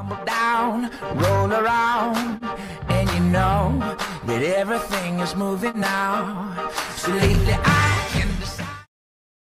tumble down, roll around, and you know that everything is moving now. So lately